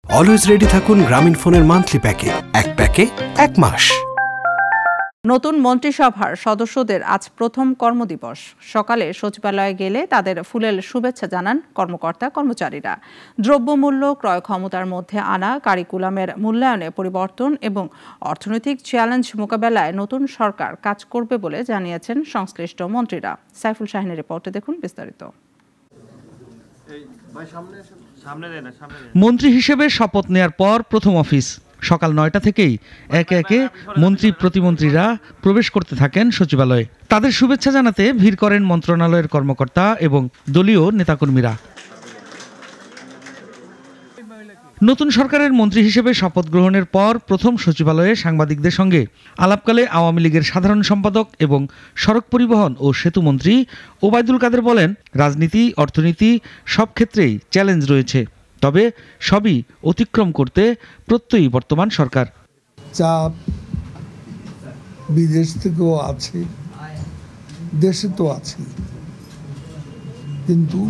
Always ready থাকুন গ্রামীণ ফোনের মান্থলি প্যাকে, এক প্যাকে 1 মাস। নতুন মন্ত্রিসভার সদস্যদের আজ প্রথম কর্মদিবস। সকালে সচিবালয়ে গেলে তাদের ফুলেল শুভেচ্ছা জানান কর্মকর্তা কর্মচারীরা। দ্রব্যমূল্য ক্রয় ক্ষমতার মধ্যে আনা, কারিকুলামের মূল্যায়নে পরিবর্তন এবং অর্থনৈতিক চ্যালেঞ্জ মোকাবেলায় নতুন সরকার কাজ করবে বলে জানিয়েছেন সংশ্লিষ্ট মন্ত্রীরা। সাইফুল শাহিনের রিপোর্টে দেখুন বিস্তারিত। মন্ত্রী হিসেবে শপথ নেয়ার পর প্রথম অফিস। সকাল 9টা থেকেই একে একে মন্ত্রী প্রতিমন্ত্রীরা প্রবেশ করতে থাকেন সচিবালয়ে। তাদের শুভেচ্ছা জানাতে ভিড় করেন মন্ত্রণালয়ের কর্মকর্তা এবং দলীয় নেতাকর্মীরা। নতুন সরকারের মন্ত্রী হিসেবে শপথ গ্রহণের পর প্রথম সচিবালয়ে সাংবাদিকদের সঙ্গে আলাপকালে আওয়ামী লীগের সাধারণ সম্পাদক এবং সড়ক পরিবহন ও সেতু মন্ত্রী ওবায়দুল কাদের বলেন, রাজনীতি, অর্থনীতি সব ক্ষেত্রেই চ্যালেঞ্জ রয়েছে, তবে সবই অতিক্রম করতে প্রত্যয়ী বর্তমান সরকার। চাপ বিদেশ থেকেও আছে, দেশে তো আছে, কিন্তু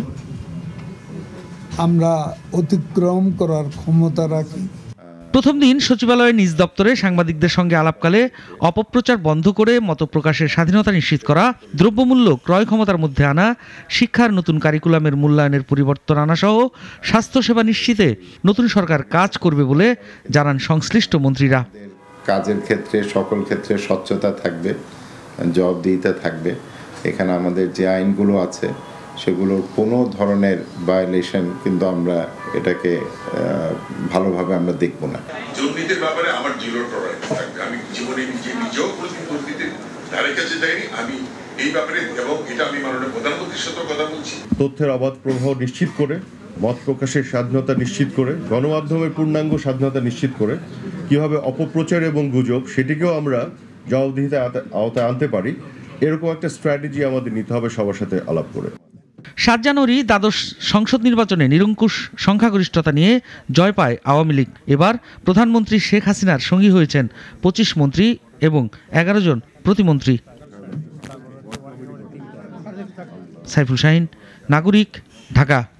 আমরা অতিক্রম করার ক্ষমতা রাখি। প্রথম দিন সচিবালয়ের নিজ দপ্তরে সাংবাদিকদের সঙ্গে আলাপকালে অপপ্রচার বন্ধ করে মতপ্রকাশের স্বাধীনতা নিশ্চিত করা, দ্রব্যমূল্য ক্রয় ক্ষমতার মধ্যে আনা, শিক্ষার নতুন কারিকুলামের মূল্যায়নের পরিবর্তন আনা সহ স্বাস্থ্যসেবা নিশ্চিতে নতুন সরকার কাজ করবে বলে জানান সংশ্লিষ্ট মন্ত্রীরা। কাজের ক্ষেত্রে সকল ক্ষেত্রে স্বচ্ছতা থাকবে, জবাবদিহিতা থাকবে। এখানে আমাদের যে আইনগুলো আছে সেগুলোর কোনো ধরনের ভায়োলেশন কিন্তু আমরা এটাকে ভালোভাবে আমরা দেখব না। দুর্নীতির ব্যাপারে আমার জিরো টলারেন্স থাকবে। আমি জীবনে নিজেও কোনোদিন দুর্নীতির ধারে কাছে যাইনি। আমি এই ব্যাপারে, এবং এটা আমি মাননীয় প্রধানমন্ত্রীর সাথে কথা বলছি, তথ্যের অবাধ প্রবাহ নিশ্চিত করে, মত প্রকাশের স্বাধীনতা নিশ্চিত করে, গণমাধ্যমের পূর্ণাঙ্গ স্বাধীনতা নিশ্চিত করে কিভাবে অপপ্রচার এবং গুজব সেটিকেও আমরা জবাবদিহিতার আওতায় আনতে পারি, এরকম একটা স্ট্র্যাটেজি আমাদের নিতে হবে সবার সাথে আলাপ করে। 7 জানুয়ারি দ্বাদশ সংসদ নির্বাচনে নিরঙ্কুশ সংখ্যাগরিষ্ঠতা নিয়ে জয় পায় আওয়ামী লীগ। এবার প্রধানমন্ত্রী শেখ হাসিনার সঙ্গী হয়েছেন 25 মন্ত্রী এবং 11 জন প্রতিমন্ত্রী। সাইফুল শাহিন, নাগরিক, ঢাকা।